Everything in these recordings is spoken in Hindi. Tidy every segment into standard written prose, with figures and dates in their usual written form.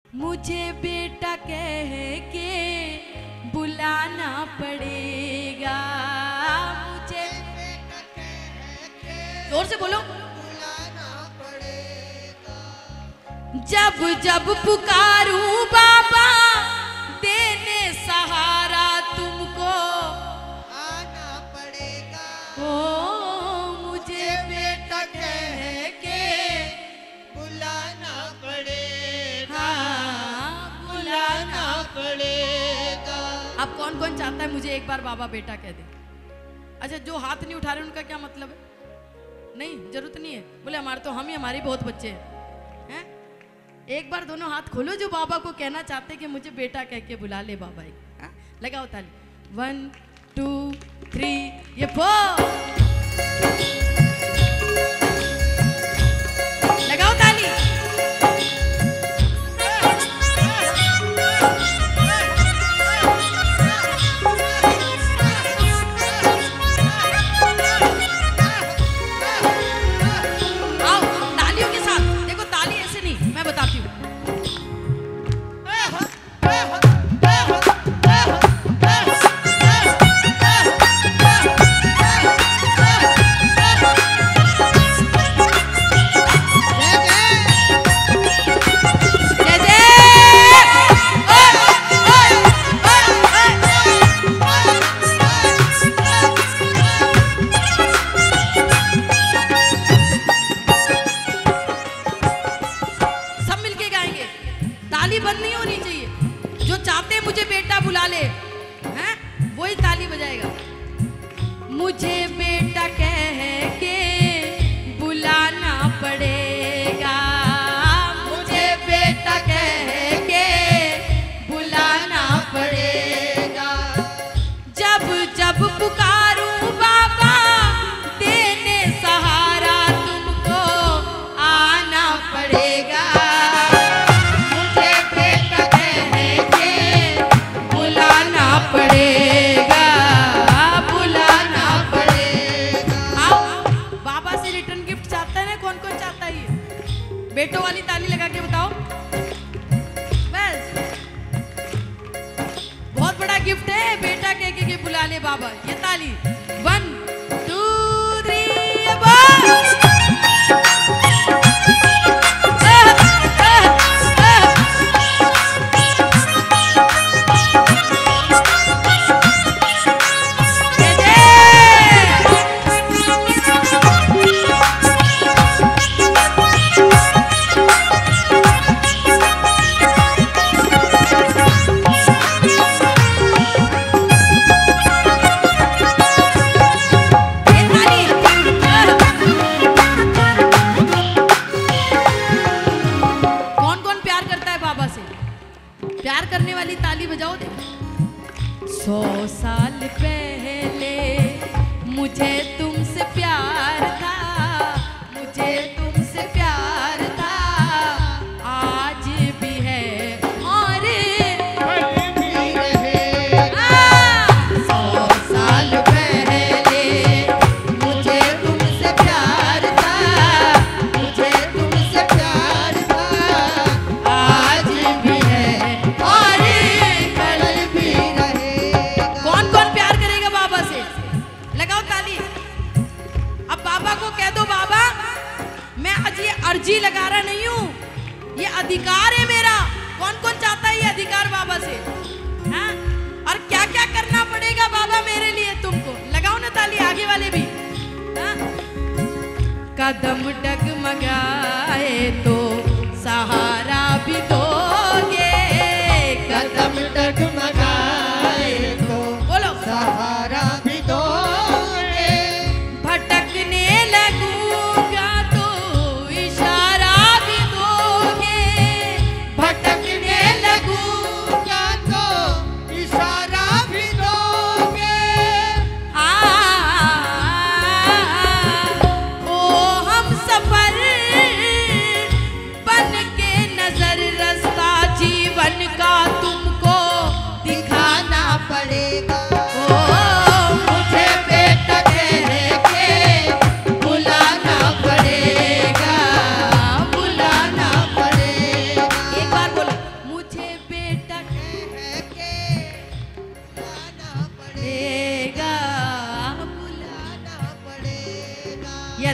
मुझे बेटा कह के बुलाना पड़ेगा, मुझे बेटा कह के जोर से बोलो बुलाना पड़ेगा। जब जब पुकारूं बाबा देने सहारा तुमको आना पड़ेगा। ओ मुझे बेटा कह के बुलाना पड़ेगा, बुलाना पड़ेगा। अब कौन कौन चाहता है मुझे एक बार बाबा बेटा कह दे? अच्छा, जो हाथ नहीं उठा रहे उनका क्या मतलब है? नहीं, जरूरत नहीं है। बोले हमारे तो हम ही, हमारी बहुत बच्चे हैं। एक बार दोनों हाथ खोलो जो बाबा को कहना चाहते कि मुझे बेटा कह के बुला ले बाबा। एक लगाओ ताली। 1 2 3 ये लगाओ ताली। मुझे बेटा कह के बुलाना पड़ेगा, मुझे बेटा कह के बुलाना पड़ेगा। जब जब पुकारूं बाबा देने सहारा तुमको आना पड़ेगा। मुझे बेटा कह के बुलाना पड़ेगा, बेटों वाली ताली लगा के बताओ। बस बहुत बड़ा गिफ्ट है, बेटा कह के बुला ले बाबा। ये ताली 1 2 3 प्यार करने वाली ताली बजाओ। 100 साल पहले मुझे तुमसे प्यार था, मुझे तुमसे प्यार था, आज भी है और कल भी रहेगा। 100 साल पहले मुझे तुमसे प्यार था, मुझे तुमसे प्यार था, आज भी है और कल भी रहेगा। कौन कौन प्यार करेगा बाबा से? लगाओ ताली। अब बाबा को कह दो, बाबा मैं आज ये अर्जी लगा रहा नहीं हूँ, ये अधिकार है मेरा। कौन कौन चाहता है ये अधिकार बाबा से? हाँ? और क्या क्या करना पड़ेगा बाबा मेरे लिए तुमको? लगाओ ना ताली, आगे वाले भी। हाँ? कदम डगमगाए तो सहारा भी दोगे, कदम डगमगाए तो बोलो सहारा भी दोगे, भटकने लगूंगा तो इशारा भी दोगे, भटकने लगूंगा तो इशारा भी दोगे। ओ हम सफर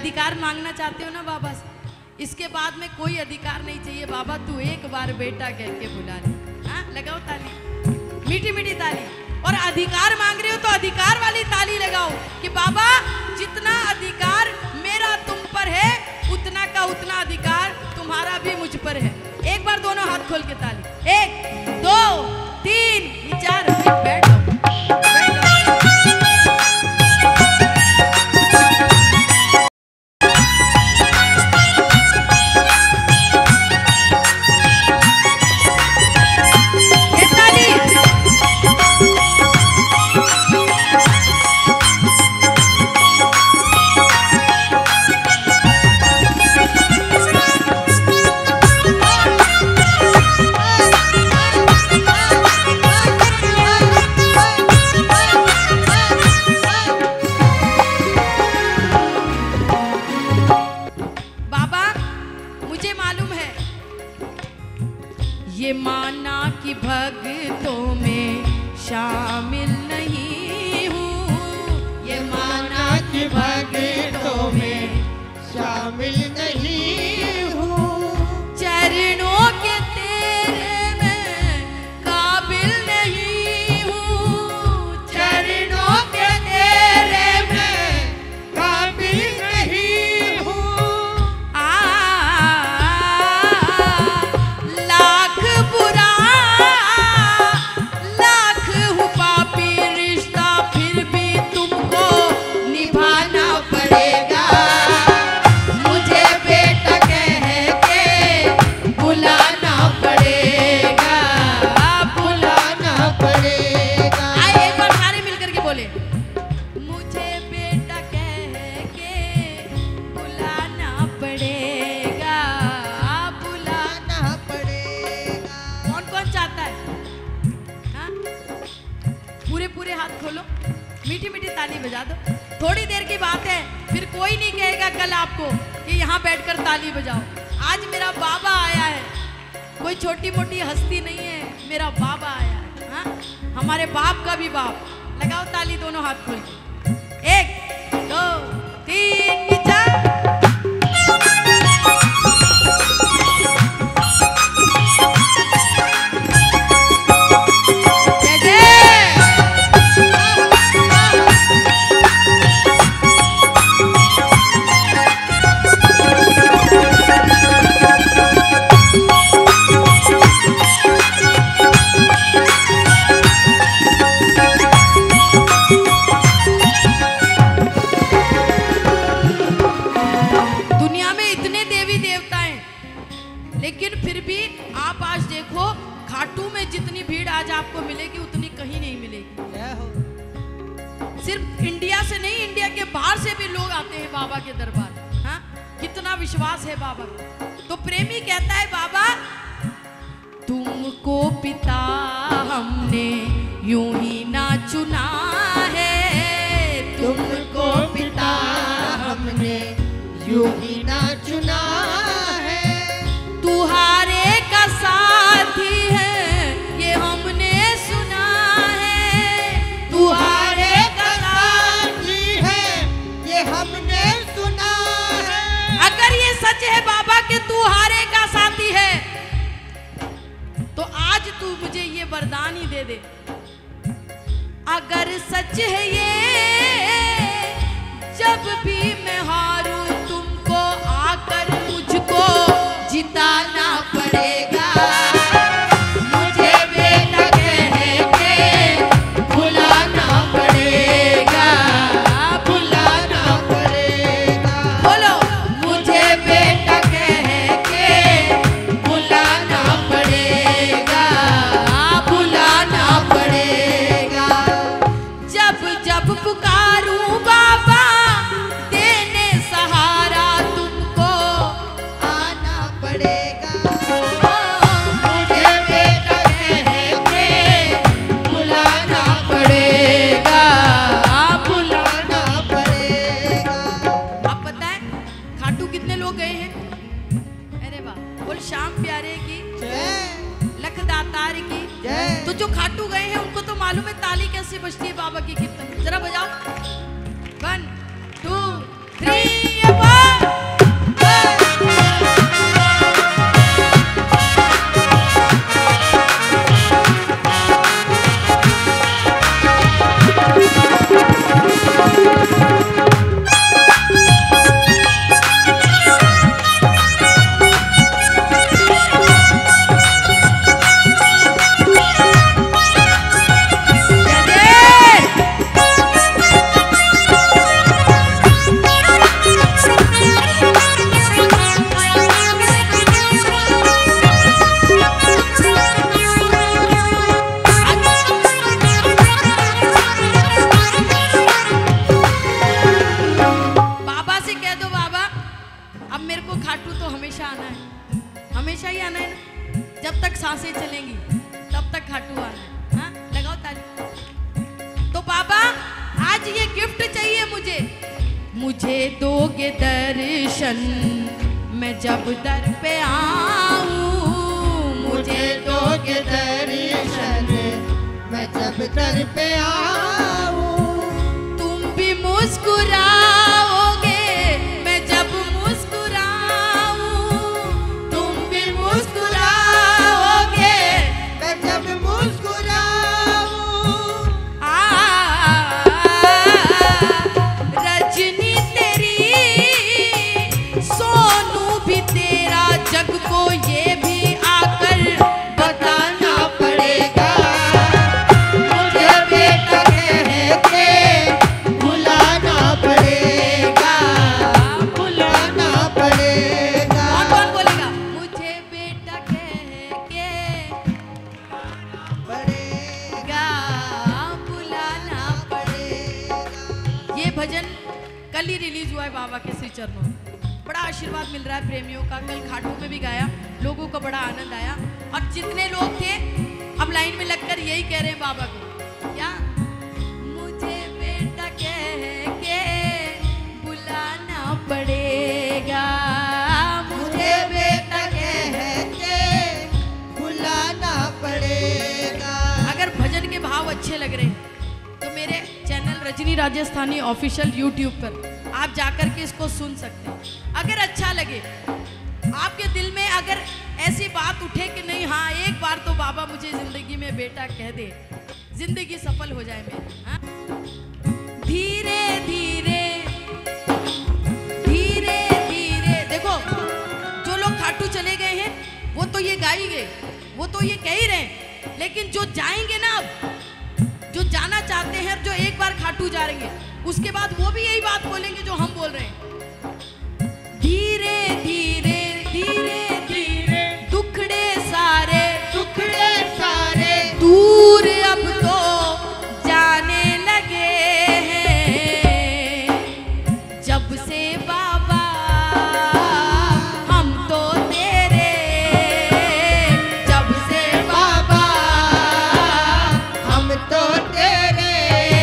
अधिकार मांगना चाहते हो ना बाबा से, इसके बाद में कोई अधिकार नहीं चाहिए। बाबा तू एक बार बेटा कह के बुला ले। हाँ, लगाओ ताली, मीठी मीठी ताली। और अधिकार मांग रहे हो तो अधिकार वाली ताली लगाओ कि बाबा जितना अधिकार मेरा तुम पर है उतना का उतना अधिकार तुम्हारा भी मुझ पर है। एक बार दोनों हाथ खोल के ताली, 1 2 3 4, बैठ जाओ। ये माना कि भक्तों में शामिल नहीं हूँ, ये माना कि भक्तों में शामिल नहीं हूँ, चरणों के तेरे में काबिल नहीं हूँ, चरणों के तेरे में काबिल नहीं हूँ। लाख बुरा लाख हूँ पापी रिश्ता, फिर भी तुमको निभाना पड़ेगा। मुझे बेटा कह के बुलाना पड़ेगा, बुलाना पड़ेगा। आइए एक बार सारे मिलकर के बोले, मुझे बेटा कह के बुलाना पड़ेगा, बुलाना पड़ेगा। कौन कौन चाहता है? हाँ? पूरे पूरे हाथ खोलो, मीठी मीठी ताली बजा दो। थोड़ी देर की बात है, फिर कोई नहीं कहेगा कल आपको कि यहाँ बैठकर ताली बजाओ। आज मेरा बाबा आया है, कोई छोटी मोटी हस्ती नहीं है, मेरा बाबा आया है। हाँ? हमारे बाप का भी बाप। लगाओ ताली दोनों हाथ खोल के, 1 2 3 4। दुनिया में इतने देवी देवता हैं, लेकिन फिर भी आप आज देखो खाटू में जितनी भीड़ आज आपको मिलेगी उतनी कहीं नहीं मिलेगी। जय हो। सिर्फ इंडिया से नहीं, इंडिया के बाहर से भी लोग आते हैं बाबा के दरबार। हाँ? कितना विश्वास है बाबा का। तो प्रेमी कहता है बाबा तुमको पिता हमने यूं ही ना चुना है, तुमको पिता हमने यूं ही ना चुना है, तुम्हारे का साथी है ये हमने सुना है, तुम्हारे का साथी है ये हमने सुना है। अगर ये सच है बाबा के तुम्हारे का साथी है, तो आज तू मुझे ये वरदान ही दे दे। अगर सच है ये, जब भी मैं हारूं तुमको आकर मुझको जिताना पड़ेगा। मुझे बेटा कह के बुलाना पड़ेगा, बुलाना पड़ेगा। बोलो, मुझे बेटा कह के बुलाना पड़ेगा, बुलाना पड़ेगा। जब जब पुकारूं बाबा देने सहारा तुमको आना पड़ेगा। मुझे बेटा कह के बुलाना पड़ेगा, बुलाना। आना पड़ेगा। आप पता है खाटू कितने लोग गए हैं? अरे वाह, बोल श्याम प्यारे की, जय लख दातार की। जय। तो जो खाटू गए हैं उनको तो मालूम है ताली कैसे बजती है बाबा की कीर्तन। जरा बजाओ, 1 2 3 4। बजेंगी तब तक खाटू आना है। हाँ लगाओ ताली। तो बाबा आज ये गिफ्ट चाहिए मुझे दोगे दर्शन मैं जब दर पे आऊं, मुझे दोगे दर्शन मैं जब दर पे आऊं। तुम भी मुस्कुराओगे मैं जब मुस्कुराऊं, तुम भी मुस्कुराओगे मैं जब मुस्कुराऊं। रजनी तेरी सोनू भी तेरा जग को ये भी आकर बताना पड़ेगा। मुझे बेटा कह के बुलाना पड़ेगा, बुलाना पड़ेगा। कौन कौन बोलेगा मुझे बेटा कह के पड़ेगा, बुलाना पड़ेगा। ये भजन कल ही रिलीज हुआ है बाबा के श्री चरणों में। बड़ा आशीर्वाद मिल रहा है प्रेमियों का। कल खाटू में भी गाया, लोगों को बड़ा आनंद आया। और जितने लोग थे अब लाइन में लगकर यही कह रहे हैं बाबा को, क्या मुझे बेटा कह के बुलाना पड़ेगा, मुझे बेटा कह के बुलाना पड़ेगा। अगर भजन के भाव अच्छे लग रहे हैं तो मेरे channel Rajni Rajasthani official YouTube पर आप जाकर के इसको सुन सकते हैं। अगर अच्छा लगे आपके दिल में, अगर ऐसी बात उठे कि नहीं हाँ एक बार तो बाबा मुझे जिंदगी में बेटा कह दे, जिंदगी सफल हो जाए मेरी। हाँ? धीरे धीरे धीरे धीरे देखो, जो लोग खाटू चले गए हैं वो तो ये गा ही गए, वो तो ये कह ही रहे हैं, लेकिन जो जाएंगे ना, अब जो जाना चाहते हैं, जो एक बार खाटू जा रहे हैं, उसके बाद वो भी यही बात बोलेंगे जो हम बोल रहे हैं। धीरे धीरे धीरे धीरे दुखड़े सारे दूर अब तो जाने लगे हैं, जब से बाबा हम तो तेरे, जब से बाबा हम तो तेरे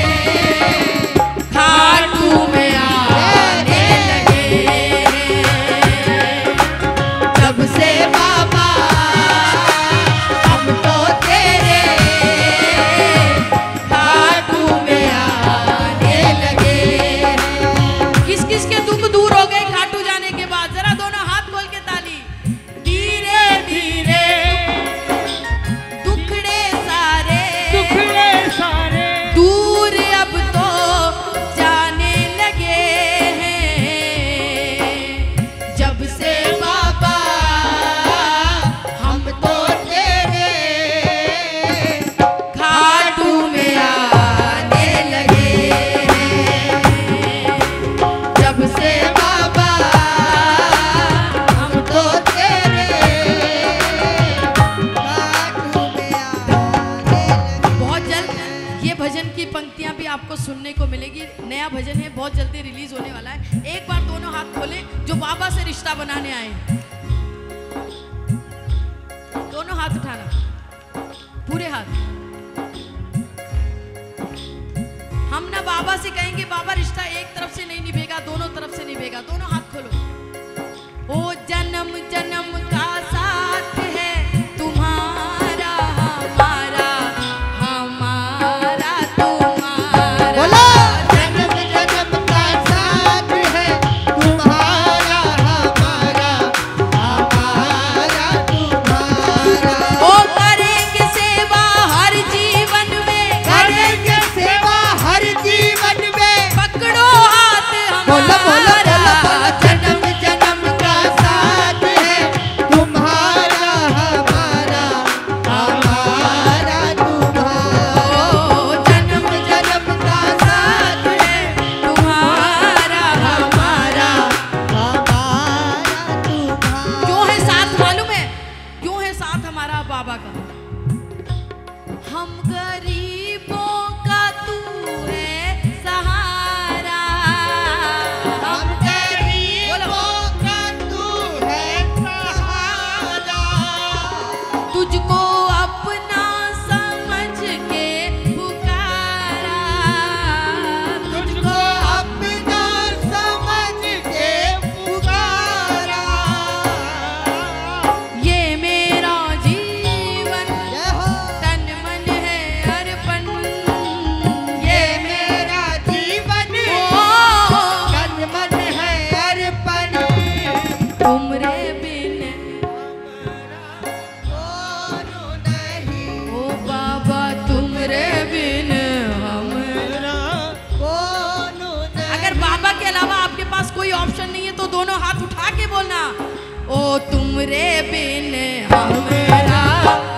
खाटू में आने लगे हैं, जब से बाबा हम तो तेरे खाटू में आने लगे हैं। किस किस के दुख दूर हो गए खाटू जाने के बाद? जरा दोनों हाथ खोल के ताली। धीरे धीरे दुखड़े सारे दूर अब तो जाने लगे हैं, जब से बाबा हम तो तेरे खाटू में आने लगे हैं, जब से बाबा हम तो तेरे खाटू में आने लगे। बहुत जल्द ये भजन की पंक्तियां भी आपको सुनने को मिलेगी। नया भजन है, बहुत जल्दी रिलीज होने वाला है। एक बार दोनों हाथ खोलें जो बाबा से रिश्ता बनाने आए हैं। दोनों हाथ उठाना, पूरे हाथ। हम ना बाबा से कहेंगे बाबा रिश्ता एक तरफ से नहीं निभेगा, दोनों तरफ से निभेगा। दोनों हाथ खोलो। ओ जन्म जन्म का साथ है तुम्हारा हमारा, हमारा तुम्हारा। बोलो जन्म जन्म का साथ है तुम्हारा हमारा, हमारा तुम्हारा। ओ करेंगे सेवा हर जीवन में, करेंगे सेवा हर जीवन में। पकड़ो हाथ बोलो बोलो बोलो हमारा। बोलो जन्म जन्म का साथ है तुम्हारा हमारा, हमारा तुम्हारा। ओ जन्म जन्म का साथ है तुम्हारा हमारा। हमारा तुम्हारा। क्यों है साथ मालूम है? क्यों है साथ हमारा बाबा का? हम गरीबों का तू है सहारा, हम गरीबों का तू है सहारा। तुझको अब ऑप्शन नहीं है तो दोनों हाथ उठा के बोलना। ओ तुमरे बिन हमारा